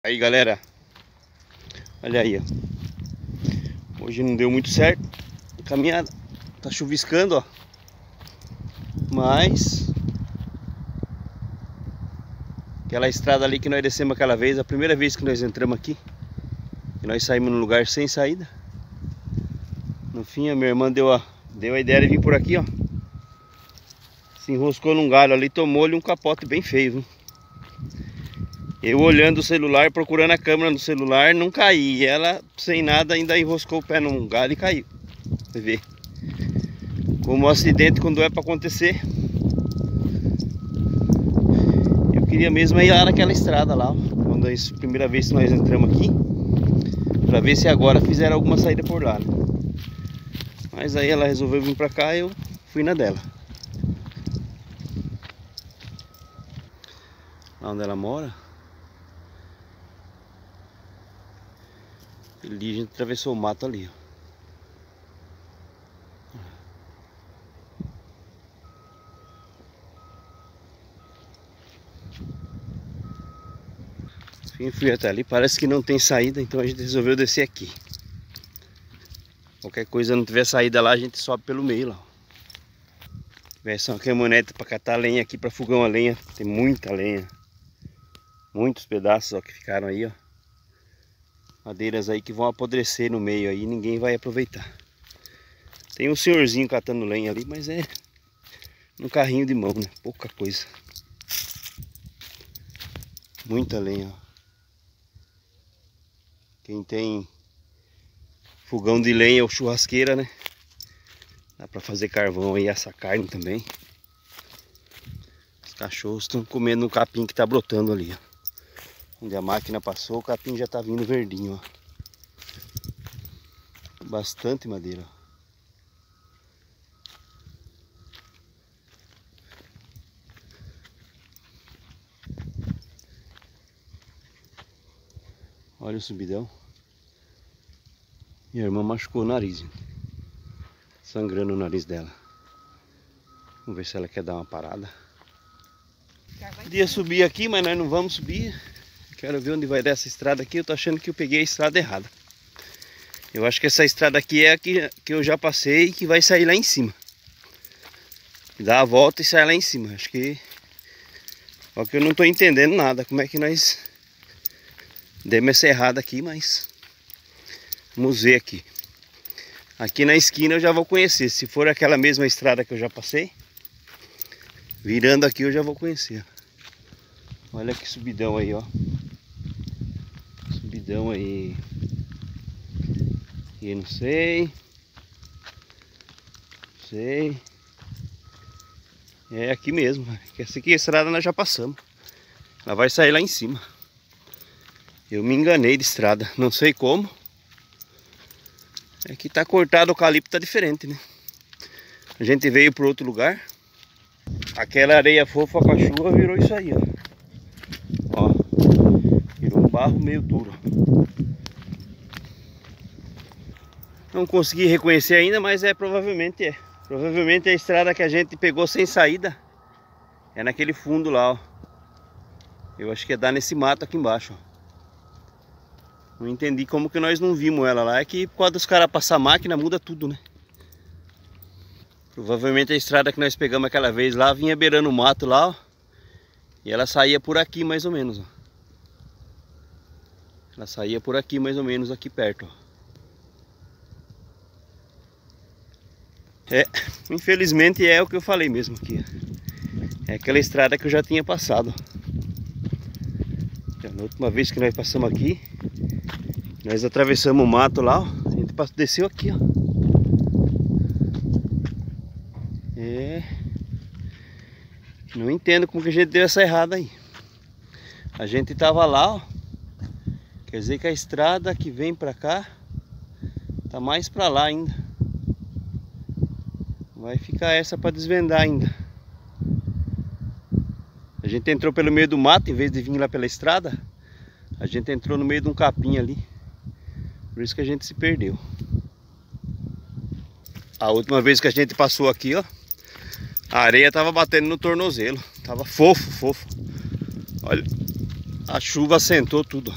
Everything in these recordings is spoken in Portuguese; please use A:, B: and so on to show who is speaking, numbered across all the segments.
A: Aí galera, olha aí, ó. Hoje não deu muito certo a caminhada, tá chuviscando, ó. Mas aquela estrada ali que nós descemos aquela vez, a primeira vez que nós entramos aqui, e nós saímos num lugar sem saída. No fim a minha irmã deu a ideia de vir por aqui, ó. Se enroscou num galho ali, tomou-lhe um capote bem feio, viu? Eu olhando o celular, procurando a câmera no celular, não caí. E ela, sem nada, ainda enroscou o pé num galho e caiu. Você vê como o acidente, quando é para acontecer. Eu queria mesmo ir lá naquela estrada lá, ó, quando a primeira vez que nós entramos aqui, para ver se agora fizeram alguma saída por lá, né? Mas aí ela resolveu vir para cá e eu fui na dela. Lá onde ela mora, ali a gente atravessou o mato ali, ó. Enfim, fui até ali, parece que não tem saída, então a gente resolveu descer aqui. Qualquer coisa não tiver saída lá, a gente sobe pelo meio lá, ó. Tivesse uma caminhonete para catar lenha aqui para fogão a lenha, tem muita lenha. Muitos pedaços, ó, que ficaram aí, ó. Madeiras aí que vão apodrecer no meio aí, ninguém vai aproveitar. Tem um senhorzinho catando lenha ali, mas é um carrinho de mão, né? Pouca coisa. Muita lenha, ó. Quem tem fogão de lenha ou churrasqueira, né? Dá pra fazer carvão aí, assar carne também. Os cachorros estão comendo um capim que tá brotando ali, ó. Onde a máquina passou, o capim já tá vindo verdinho, ó. Bastante madeira, ó. Olha o subidão. Minha irmã machucou o nariz, gente. Sangrando o nariz dela. Vamos ver se ela quer dar uma parada. Podia subir aqui, mas nós não vamos subir. Quero ver onde vai dar essa estrada aqui. Eu tô achando que eu peguei a estrada errada. Eu acho que essa estrada aqui é a que eu já passei e que vai sair lá em cima. Dá a volta e sai lá em cima. Acho que... Só que eu não tô entendendo nada. Como é que nós demos essa errada aqui, mas... Vamos ver aqui. Aqui na esquina eu já vou conhecer. Se for aquela mesma estrada que eu já passei, virando aqui eu já vou conhecer. Olha que subidão aí, ó. Subidão aí. E não sei. Não sei. É aqui mesmo. Essa aqui a estrada nós já passamos. Ela vai sair lá em cima. Eu me enganei de estrada. Não sei como. É que tá cortado, o calibre tá diferente, né? A gente veio para outro lugar. Aquela areia fofa com a chuva virou isso aí, ó. Ó, virou um barro meio duro. Não consegui reconhecer ainda, mas provavelmente é. Provavelmente a estrada que a gente pegou sem saída é naquele fundo lá, ó. Eu acho que é dar nesse mato aqui embaixo, ó. Não entendi como que nós não vimos ela lá. É que por causa dos caras passar máquina muda tudo, né? Provavelmente a estrada que nós pegamos aquela vez lá vinha beirando o mato lá, ó. E ela saía por aqui mais ou menos, ó. Ela saía por aqui mais ou menos, aqui perto, ó. Infelizmente é o que eu falei mesmo aqui, ó. É aquela estrada que eu já tinha passado. Na última vez que nós passamos aqui, nós atravessamos o mato lá, ó. A gente desceu aqui, ó. Não entendo como que a gente deu essa errada aí. A gente tava lá, ó. Quer dizer que a estrada que vem pra cá tá mais pra lá ainda. Vai ficar essa pra desvendar ainda. A gente entrou pelo meio do mato, em vez de vir lá pela estrada, a gente entrou no meio de um capim ali. Por isso que a gente se perdeu. A última vez que a gente passou aqui, ó, a areia tava batendo no tornozelo. Tava fofo, fofo. Olha. A chuva assentou tudo.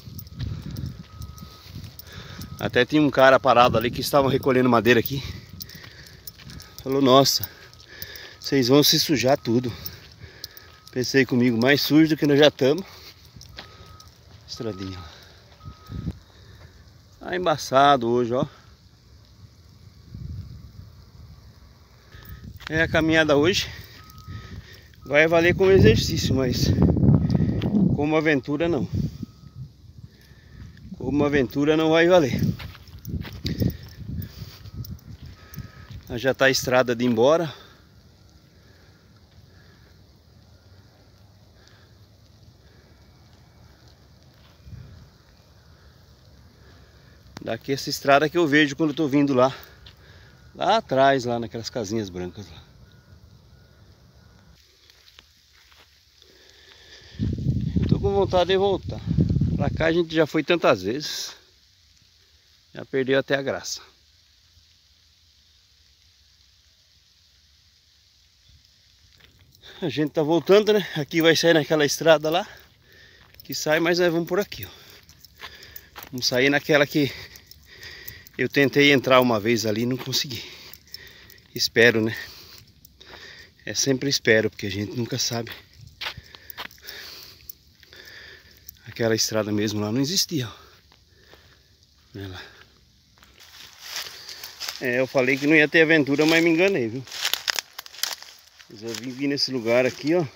A: Até tinha um cara parado ali que estavam recolhendo madeira aqui. Falou, nossa, vocês vão se sujar tudo. Pensei comigo, mais sujo do que nós já estamos. Estradinha. Tá embaçado hoje, ó. É, a caminhada hoje vai valer como exercício, mas como aventura não. Como aventura não vai valer. Já tá a estrada de ir embora. Daqui essa estrada que eu vejo quando eu tô vindo lá. Lá atrás, lá naquelas casinhas brancas lá. Tô com vontade de voltar. Pra cá a gente já foi tantas vezes. Já perdeu até a graça. A gente tá voltando, né? Aqui vai sair naquela estrada lá. Que sai, mas nós vamos por aqui, ó. Vamos sair naquela que eu tentei entrar uma vez ali e não consegui. Espero, né? É sempre espero, porque a gente nunca sabe. Aquela estrada mesmo lá não existia, ó. Olha lá. É, eu falei que não ia ter aventura, mas me enganei, viu? Resolvi vir nesse lugar aqui, ó.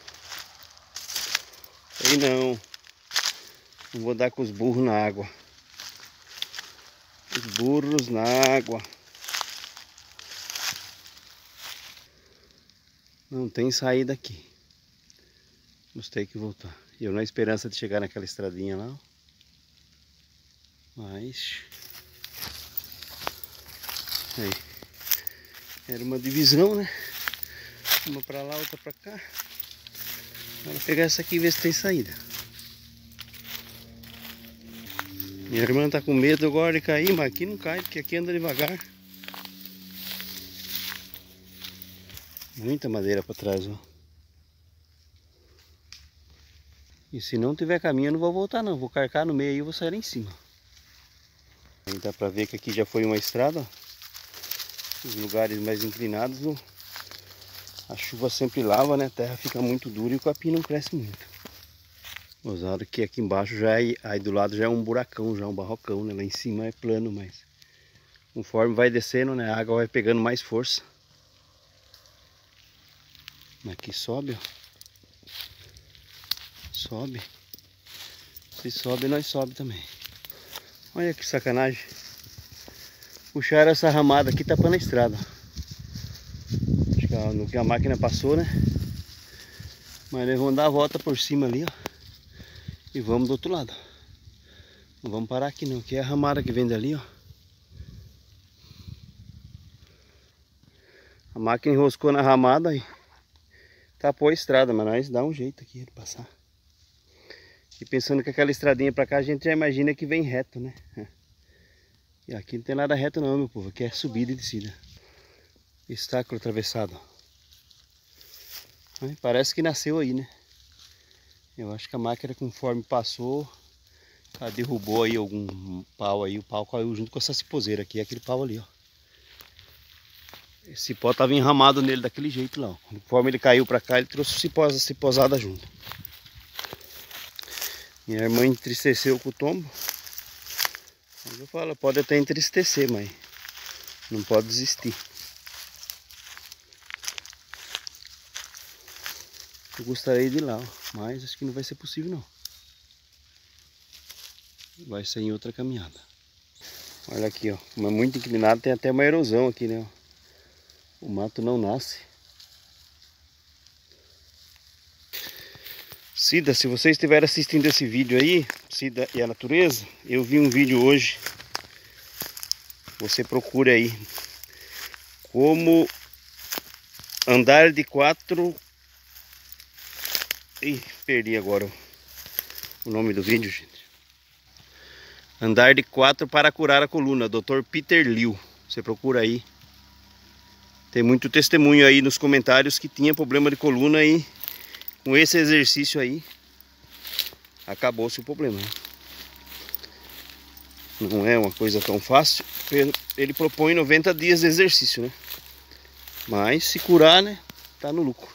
A: Aí não. Não vou dar com os burros na água. Os burros na água. Não tem saída aqui. Vamos ter que voltar. E eu na esperança de chegar naquela estradinha lá. Mas... aí. Era uma divisão, né? Uma pra lá, outra pra cá. Agora pegar essa aqui e ver se tem saída. Minha irmã tá com medo agora de cair, mas aqui não cai, porque aqui anda devagar. Muita madeira para trás, ó. E se não tiver caminho eu não vou voltar não, vou carcar no meio aí e vou sair lá em cima. Aí dá para ver que aqui já foi uma estrada, ó. Os lugares mais inclinados, ó. A chuva sempre lava, né? A terra fica muito dura e o capim não cresce muito. Gozado que aqui embaixo já é, aí do lado já é um buracão, já é um barrocão, né? Lá em cima é plano, mas conforme vai descendo, né? A água vai pegando mais força. Aqui sobe, ó. Sobe. Se sobe, nós sobe também. Olha que sacanagem. Puxaram essa ramada aqui tapando a estrada. Acho que no que a máquina passou, né? Mas nós vamos dar a volta por cima ali, ó. E vamos do outro lado. Não vamos parar aqui não. Aqui é a ramada que vem dali, ó. A máquina enroscou na ramada e tapou a estrada, mas nós dá um jeito aqui de passar. E pensando que aquela estradinha pra cá, a gente já imagina que vem reto, né? E aqui não tem nada reto não, meu povo. Aqui é subida e descida. Estáculo atravessado. Parece que nasceu aí, né? Eu acho que a máquina, conforme passou, ela derrubou aí algum pau aí. O pau caiu junto com essa ciposeira aqui. É aquele pau ali, ó. Esse cipó tava enramado nele daquele jeito lá, ó. Conforme ele caiu pra cá, ele trouxe a cipozada junto. Minha irmã entristeceu com o tombo. Mas eu falo, pode até entristecer, mas não pode desistir. Eu gostaria de ir lá, ó, mas acho que não vai ser possível não. Vai ser em outra caminhada. Olha aqui, ó, como é muito inclinado, tem até uma erosão aqui, né? O mato não nasce. Cida, se você estiver assistindo esse vídeo aí, Cida e a natureza, eu vi um vídeo hoje. Você procura aí como andar de 4. Ih, perdi agora o nome do vídeo, gente. Andar de 4 para curar a coluna, Dr. Peter Liu. Você procura aí. Tem muito testemunho aí nos comentários que tinha problema de coluna aí. Com esse exercício aí, acabou-se o problema, né? Não é uma coisa tão fácil. Ele propõe 90 dias de exercício, né? Mas se curar, né? Tá no lucro.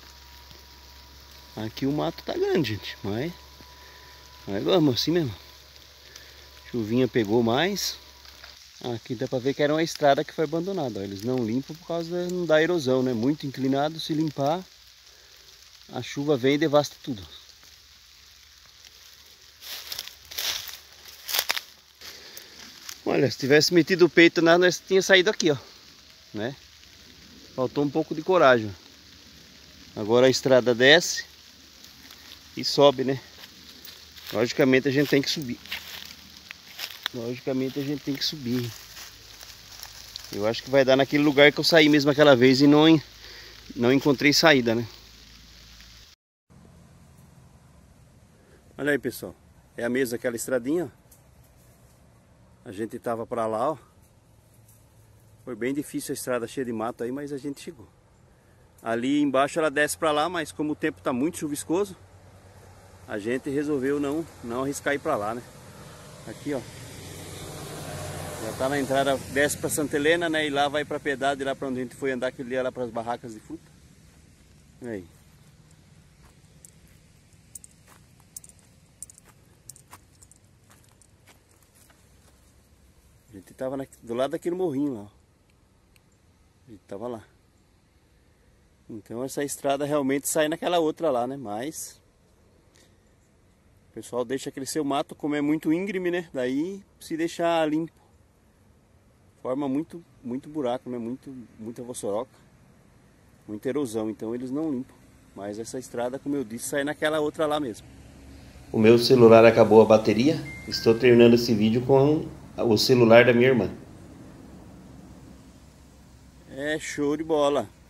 A: Aqui o mato tá grande, gente. Mas vamos assim mesmo. Chuvinha pegou mais. Aqui dá pra ver que era uma estrada que foi abandonada. Ó. Eles não limpam por causa da erosão, né? Muito inclinado, se limpar, a chuva vem e devasta tudo. Olha, se tivesse metido o peito nada, nós tinha saído aqui, ó, né? Faltou um pouco de coragem. Agora a estrada desce e sobe, né? Logicamente a gente tem que subir. Eu acho que vai dar naquele lugar que eu saí mesmo aquela vez e não encontrei saída, né? Olha aí, pessoal. É a mesma aquela estradinha, ó. A gente tava pra lá, ó. Foi bem difícil a estrada cheia de mato aí, mas a gente chegou. Ali embaixo ela desce pra lá, mas como o tempo tá muito chuviscoso, a gente resolveu não arriscar ir pra lá, né? Aqui, ó. Já tá na entrada, desce pra Santa Helena, né? E lá vai pra Piedade, lá pra onde a gente foi andar aquele dia, lá pras barracas de fruta. Olha aí. A gente tava do lado daquele morrinho lá, ó. A gente tava lá. Então essa estrada realmente sai naquela outra lá, né? Mas o pessoal deixa crescer o mato, como é muito íngreme, né? Daí se deixar limpo, forma muito buraco, né? Muita vossoroca, muita erosão. Então eles não limpam. Mas essa estrada, como eu disse, sai naquela outra lá mesmo. O meu celular acabou a bateria. Estou terminando esse vídeo com o celular da minha irmã. É show de bola.